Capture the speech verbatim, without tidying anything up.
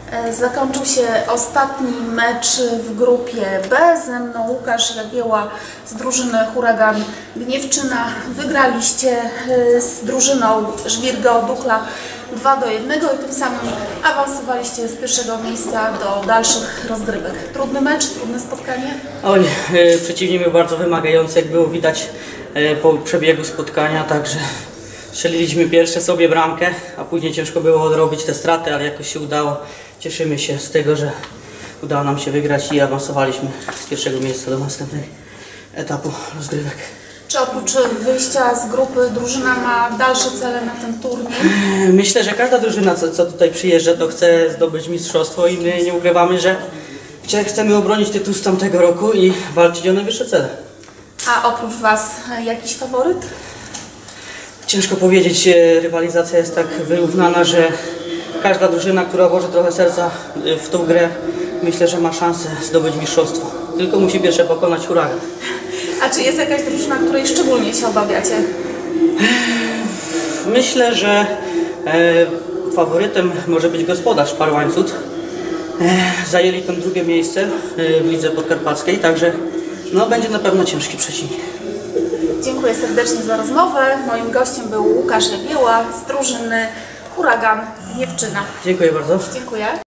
Zakończył się ostatni mecz w grupie B. Ze mną Łukasz Jagieła z drużyny Huragan Gniewczyna. Wygraliście z drużyną Żwirgo Dukla dwa do jednego i tym samym awansowaliście z pierwszego miejsca do dalszych rozgrywek. Trudny mecz, trudne spotkanie? Oj, e, przeciwnik był bardzo wymagający, jak było widać e, po przebiegu spotkania, także strzeliliśmy pierwsze sobie bramkę, a później ciężko było odrobić te straty, ale jakoś się udało. Cieszymy się z tego, że udało nam się wygrać i awansowaliśmy z pierwszego miejsca do następnego etapu rozgrywek. Czy oprócz wyjścia z grupy drużyna ma dalsze cele na ten turniej? Myślę, że każda drużyna, co, co tutaj przyjeżdża, to chce zdobyć mistrzostwo i my nie ukrywamy, że chcemy obronić tytuł z tamtego roku i walczyć o najwyższe cele. A oprócz Was jakiś faworyt? Ciężko powiedzieć, rywalizacja jest tak wyrównana, że każda drużyna, która włoży trochę serca w tą grę, myślę, że ma szansę zdobyć mistrzostwo. Tylko musi pierwsze pokonać Huragan. A czy jest jakaś drużyna, której szczególnie się obawiacie? Myślę, że e, faworytem może być gospodarz Parłańcut. E, zajęli tam drugie miejsce e, w lidze podkarpackiej, także no, będzie na pewno ciężki przeciwnik. Dziękuję serdecznie za rozmowę. Moim gościem był Łukasz Jagieła z drużyny Huragan Gniewczyna. Dziękuję bardzo. Dziękuję.